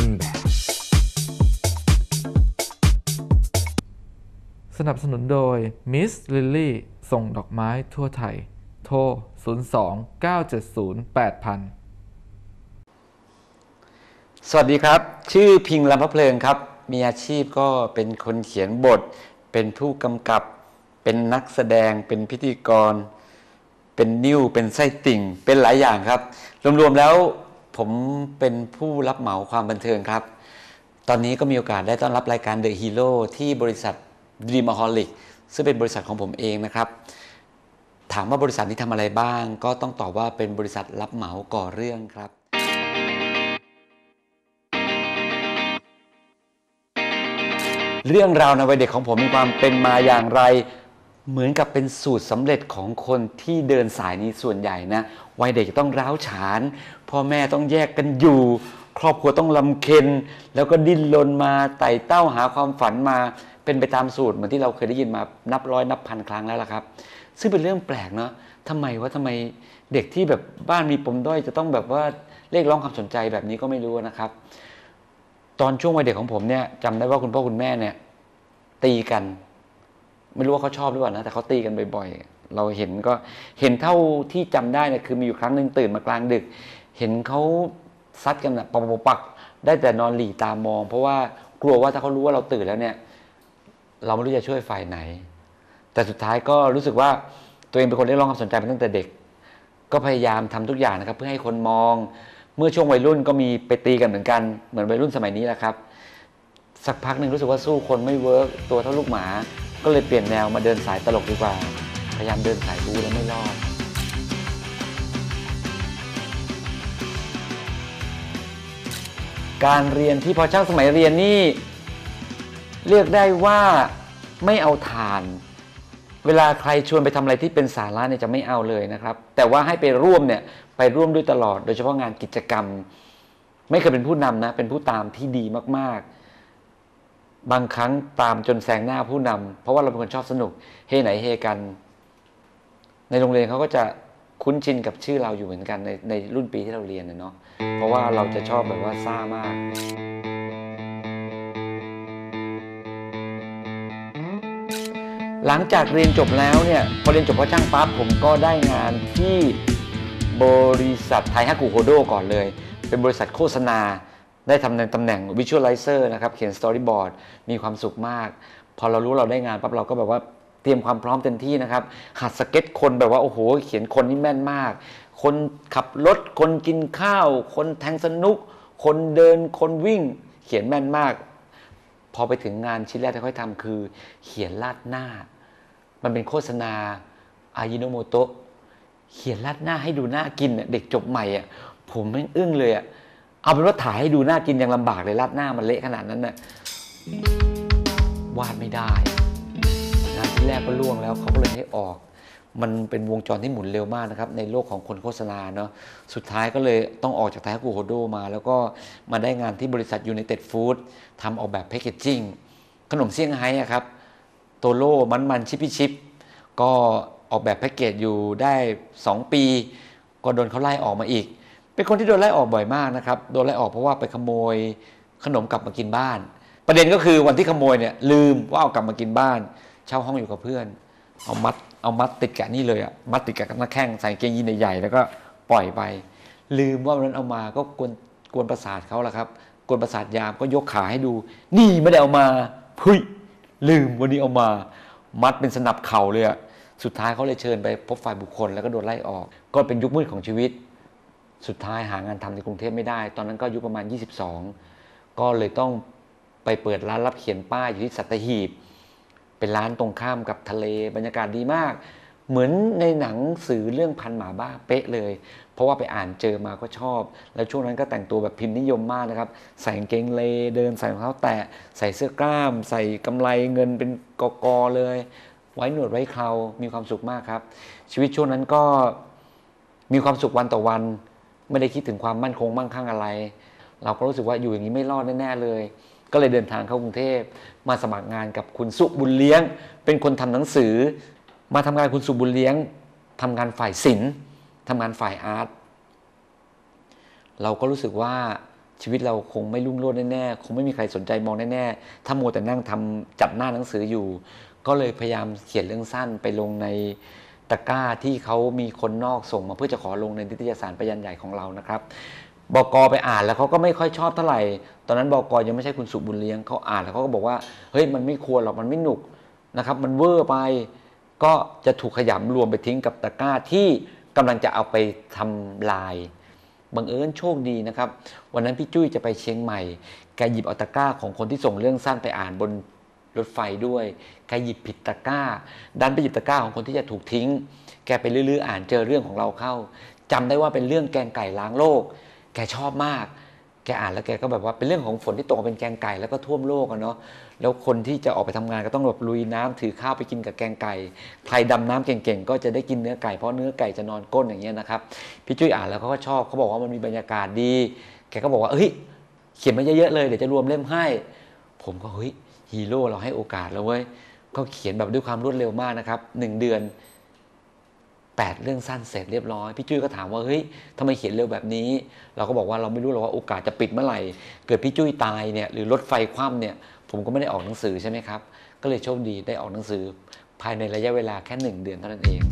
นแบบสนับสนุนโดย Miss Lily ส่งดอกไม้ทั่วไทยโทร 02-970-8000 สวัสดีครับชื่อพิงค์ ลำพะเพลิงครับมีอาชีพก็เป็นคนเขียนบทเป็นผู้กำกับเป็นนักแสดงเป็นพิธีกรเป็นนิ้วเป็นไส้ติ่งเป็นหลายอย่างครับรวมๆแล้วผมเป็นผู้รับเหมาความบันเทิงครับตอนนี้ก็มีโอกาสได้ต้อนรับรายการ The Hero ที่บริษัท Dreamaholic ซึ่งเป็นบริษัทของผมเองนะครับถามว่าบริษัทนี้ทำอะไรบ้างก็ต้องตอบว่าเป็นบริษัทรับเหมาก่อเรื่องครับเรื่องราวในวัยเด็กของผมมีความเป็นมาอย่างไรเหมือนกับเป็นสูตรสำเร็จของคนที่เดินสายนี้ส่วนใหญ่นะวัยเด็กต้องร้าวฉานพ่อแม่ต้องแยกกันอยู่ครอบครัวต้องลำเค็ญแล้วก็ดิ้นรนมาไต่เต้าหาความฝันมาเป็นไปตามสูตรเหมือนที่เราเคยได้ยินมานับร้อยนับพันครั้งแล้วล่ะครับซึ่งเป็นเรื่องแปลกเนาะทำไมเด็กที่แบบบ้านมีปมด้อยจะต้องแบบว่าเรียกร้องความสนใจแบบนี้ก็ไม่รู้นะครับตอนช่วงวัยเด็กของผมเนี่ยจำได้ว่าคุณพ่อคุณแม่เนี่ยตีกันไม่รู้ว่าเขาชอบหรือเปล่านะแต่เขาตีกันบ่อยๆเราเห็นเท่าที่จำได้เนี่ยคือมีอยู่ครั้งหนึ่งตื่นมากลางดึกเห็นเขาซัดกันนะปักได้แต่นอนหลีตามองเพราะว่ากลัวว่าถ้าเขารู้ว่าเราตื่นแล้วเนี่ยเราไม่รู้จะช่วยฝ่ายไหนแต่สุดท้ายก็รู้สึกว่าตัวเองเป็นคนเรียกร้องความสนใจมาตั้งแต่เด็กก็พยายามทำทุกอย่างนะครับเพื่อให้คนมองเมื่อช่วงวัยรุ่นก็มีไปตีกันเหมือนกันเหมือนวัยรุ่นสมัยนี้แหละครับสักพักหนึ่งรู้สึกว่าสู้คนไม่เวิร์กตัวเท่าลูกหมาก็เลยเปลี่ยนแนวมาเดินสายตลกดีกว่าพยายามเดินสายบู๊แล้วไม่รอดการเรียนที่พอช่างสมัยเรียนนี่เรียกได้ว่าไม่เอาทานเวลาใครชวนไปทำอะไรที่เป็นสาระเนี่ยจะไม่เอาเลยนะครับแต่ว่าให้ไปร่วมเนี่ยไปร่วมด้วยตลอดโดยเฉพาะงานกิจกรรมไม่เคยเป็นผู้นำนะเป็นผู้ตามที่ดีมากๆบางครั้งตามจนแซงหน้าผู้นำเพราะว่าเราเป็นคนชอบสนุกเฮไหนเฮกันในโรงเรียนเขาก็จะคุ้นชินกับชื่อเราอยู่เหมือนกันในรุ่นปีที่เราเรียนเนาะเพราะว่าเราจะชอบแบบว่าซ่ามากหลังจากเรียนจบแล้วเนี่ยพอเรียนจบพ่อช่างปั๊บผมก็ได้งานที่บริษัทไทฮักกุโฮโดก่อนเลยเป็นบริษัทโฆษณาได้ทำในตำแหน่ง Visualizer นะครับเขียน Storyboard มีความสุขมากพอเรารู้เราได้งานปั๊บเราก็แบบว่าเตรียมความพร้อมเต็มที่นะครับหัดสเก็ตคนแบบว่าโอ้โหเขียนคนนี่แม่นมากคนขับรถคนกินข้าวคนแทงสนุกคนเดินคนวิ่งเขียนแม่นมากพอไปถึงงานชิ้นแรกที่ค่อยทำคือเขียนลาดหน้ามันเป็นโฆษณาอายิโนโมโตะเขียนลาดหน้าให้ดูน่ากินเด็กจบใหม่ผมไม่อึ้งเลยเอาเป็นว่าถ่ายให้ดูน่ากินยังลำบากเลยลาดหน้ามันเละขนาดนั้นวาดไม่ได้งานที่แรกก็ล่วงแล้วเขาก็เลยให้ออกมันเป็นวงจรที่หมุนเร็วมากนะครับในโลกของคนโฆษณาเนาะสุดท้ายก็เลยต้องออกจากไทฮักกุโฮโดมาแล้วก็มาได้งานที่บริษัทยูไนเต็ดฟู้ดทำออกแบบแพคเกจจิ้งขนมเซี่ยงไฮ้ครับโตโร่มันชิปก็ออกแบบแพ็กเกจอยู่ได้2 ปีก็โดนเขาไล่ออกมาอีกเป็นคนที่โดนไล่ออกบ่อยมากนะครับโดนไล่ออกเพราะว่าไปขโมยขนมกลับมากินบ้านประเด็นก็คือวันที่ขโมยเนี่ยลืมว่าเอากลับมากินบ้านเช่าห้องอยู่กับเพื่อนเอามัดติดกับนี่เลยมัดติดกับหน้าแข้งใส่เกงยีนใหญ่ๆแล้วก็ปล่อยไปลืมว่าวันนั้นเอามาก็กวนประสาทเขาแหละครับกวนประสาทยามก็ยกขาให้ดูนี่ไม่ได้เอามาพุ้ยลืมวันนี้เอามามัดเป็นสนับเข่าเลยสุดท้ายเขาเลยเชิญไปพบฝ่ายบุคคลแล้วก็โดนไล่ออกก็เป็นยุคมืดของชีวิตสุดท้ายหางานทำในกรุงเทพไม่ได้ตอนนั้นก็อายุประมาณ22ก็เลยต้องไปเปิดร้านรับเขียนป้ายอยู่ที่สัตหีบเป็นร้านตรงข้ามกับทะเลบรรยากาศดีมากเหมือนในหนังสื่อเรื่องพันหมาบ้าเป๊ะเลยเพราะว่าไปอ่านเจอมาก็ชอบแล้วช่วงนั้นก็แต่งตัวแบบพิมพ์นิยมมากนะครับใส่กางเกงเลเดินใส่รองเท้าแตะใส่เสื้อกล้ามใส่กำไลเงินเป็นกอเลยไว้หนวดไว้เครามีความสุขมากครับชีวิตช่วงนั้นก็มีความสุขวันต่อวันไม่ได้คิดถึงความมั่นคงมั่งคั่งอะไรเราก็รู้สึกว่าอยู่อย่างนี้ไม่รอดแน่ๆเลยก็เลยเดินทางเข้ากรุงเทพมาสมัครงานกับคุณสุบุญเลี้ยงเป็นคนทำหนังสือมาทำงานคุณสุบุญเลี้ยงทำงานฝ่ายศิลป์ทำงานฝ่ายอาร์ตเราก็รู้สึกว่าชีวิตเราคงไม่รุ่งโรจน์แน่ๆคงไม่มีใครสนใจมองแน่ๆถ้ามัวแต่นั่งทำจัดหน้าหนังสืออยู่ ก็เลยพยายามเขียนเรื่องสั้นไปลงในตะกร้าที่เขามีคนนอกส่งมาเพื่อจะขอลงในนิตยสารประยันใหญ่ของเรานะครับบก.ไปอ่านแล้วเขาก็ไม่ค่อยชอบเท่าไหร่ตอนนั้นบก.ยังไม่ใช่คุณสุบุญเลี้ยงเขาอ่านแล้วเขาก็บอกว่าเฮ้ยมันไม่ควรหรอกมันไม่หนุกนะครับมันเวอร์ไปก็จะถูกขยำรวมไปทิ้งกับตะกร้าที่กำลังจะเอาไปทำลายบังเอิญโชคดีนะครับวันนั้นพี่จุ้ยจะไปเชียงใหม่แกหยิบเอาตะกร้าของคนที่ส่งเรื่องสั้นไปอ่านบนรถไฟด้วยแกหยิบผิดตะกร้าดันไปหยิบตะกร้าของคนที่จะถูกทิ้งแกไปลื้อๆอ่านเจอเรื่องของเราเข้าจำได้ว่าเป็นเรื่องแกงไก่ล้างโลกแกชอบมากแกอ่านแล้วแกก็แบบว่าเป็นเรื่องของฝนที่ตกเป็นแกงไก่แล้วก็ท่วมโลกอะเนาะแล้วคนที่จะออกไปทำงานก็ต้องแบบลุยน้ำถือข้าวไปกินกับแกงไก่ใครดำน้ำเก่งๆก็จะได้กินเนื้อไก่เพราะเนื้อไก่จะนอนก้นอย่างเงี้ยนะครับพี่จุ้ยอ่านแล้วเขาก็ชอบเขาบอกว่ามันมีบรรยากาศดีแกก็บอกว่าเฮ้ยเขียนมาเยอะๆเลยเดี๋ยวจะรวมเล่มให้ผมก็เฮ้ยฮีโร่เราให้โอกาสแล้วเว้ยก็เขียนแบบด้วยความรวดเร็วมากนะครับ1 เดือน8 เรื่องสั้นเสร็จเรียบร้อยพี่จุ้ยก็ถามว่าเฮ้ยทำไมเขียนเร็วแบบนี้เราก็บอกว่าเราไม่รู้หรอกว่าโอกาสจะปิดเมื่อไหร่เกิดพี่จุ้ยตายเนี่ยหรือรถไฟคว่ำเนี่ยผมก็ไม่ได้ออกหนังสือใช่ไหมครับก็เลยโชคดีได้ออกหนังสือภายในระยะเวลาแค่1 เดือนเท่านั้นเอง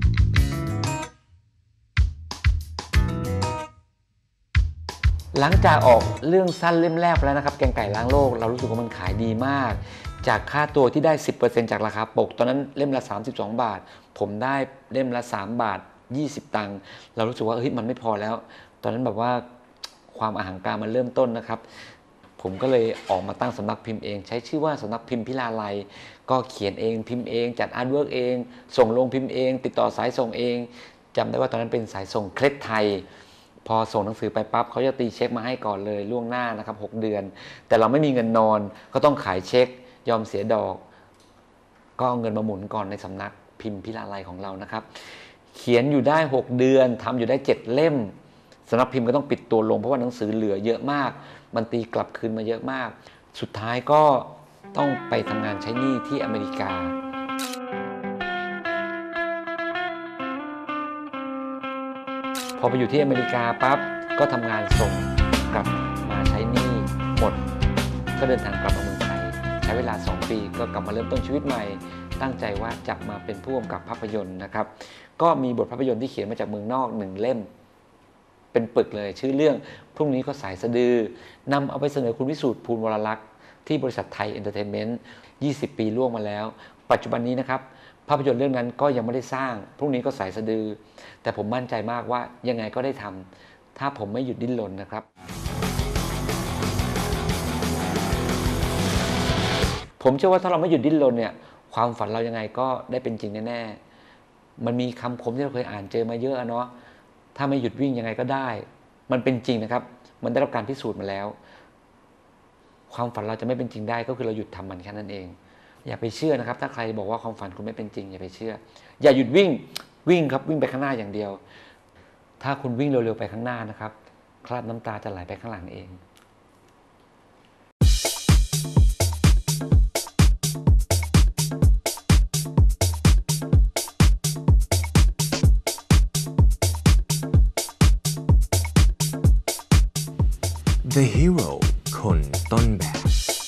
หลังจากออกเรื่องสั้นเล่มแรกไปแล้วนะครับแกงไก่ล้างโลกเรารู้สึกว่ามันขายดีมากจากค่าตัวที่ได้ 10% จากราคาปกตอนนั้นเล่มละ32 บาทผมได้เล่มละ3 บาท 20 ตังค์เรารู้สึกว่าเฮ้ยมันไม่พอแล้วตอนนั้นแบบว่าความอหังการมันเริ่มต้นนะครับผมก็เลยออกมาตั้งสำนักพิมพ์เองใช้ชื่อว่าสำนักพิมพ์พิลาไลยก็เขียนเองพิมพ์เองจัดอาร์ตเวิร์กเองส่งลงพิมพ์เองติดต่อสายส่งเองจำได้ว่าตอนนั้นเป็นสายส่งเคล็ดไทยพอส่งหนังสือไปปั๊บเขาจะตีเช็คมาให้ก่อนเลยล่วงหน้านะครับ6 เดือนแต่เราไม่มีเงินนอนก็ต้องขายเช็คยอมเสียดอกก็เอาเงินมาหมุนก่อนในสำนักพิมพ์พิลาไลยของเรานะครับเขียนอยู่ได้6 เดือนทำอยู่ได้7 เล่มสำนักพิมพ์ก็ต้องปิดตัวลงเพราะว่าหนังสือเหลือเยอะมากมันตีกลับคืนมาเยอะมากสุดท้ายก็ต้องไปทำงานใช้หนี้ที่อเมริกาพอไปอยู่ที่อเมริกาปั๊บก็ทำงานส่งกลับมาใช้หนี้หมดก็เดินทางกลับมาเมืองไทยใช้เวลา2 ปีก็กลับมาเริ่มต้นชีวิตใหม่ตั้งใจว่าจะมาเป็นผู้กำกับภาพยนตร์นะครับก็มีบทภาพยนตร์ที่เขียนมาจากเมืองนอก1 เล่มเป็นปึกเลยชื่อเรื่องพรุ่งนี้ก็สายสะดือนำเอาไปเสนอคุณวิสูตรภูลวรลักษณ์ที่บริษัทไทยเอนเตอร์เทนเมนต์20 ปีล่วงมาแล้วปัจจุบันนี้นะครับภาพยนตร์เรื่องนั้นก็ยังไม่ได้สร้างพรุ่งนี้ก็สายสะดือแต่ผมมั่นใจมากว่ายังไงก็ได้ทำถ้าผมไม่หยุดดิ้นรนนะครับผมเชื่อว่าถ้าเราไม่หยุดดิ้นรนเนี่ยความฝันเรายังไงก็ได้เป็นจริงแน่ๆมันมีคำคมที่เราเคยอ่านเจอมาเยอะเนาะถ้าไม่หยุดวิ่งยังไงก็ได้มันเป็นจริงนะครับมันได้รับการพิสูจน์มาแล้วความฝันเราจะไม่เป็นจริงได้ก็คือเราหยุดทำมันแค่นั้นเองอย่าไปเชื่อนะครับถ้าใครบอกว่าความฝันคุณไม่เป็นจริงอย่าไปเชื่ออย่าหยุดวิ่งครับวิ่งไปข้างหน้าอย่างเดียวถ้าคุณวิ่งเร็วๆไปข้างหน้านะครับคราบน้ำตาจะไหลไปข้างหลังเอง The Hero คนต้นแบบ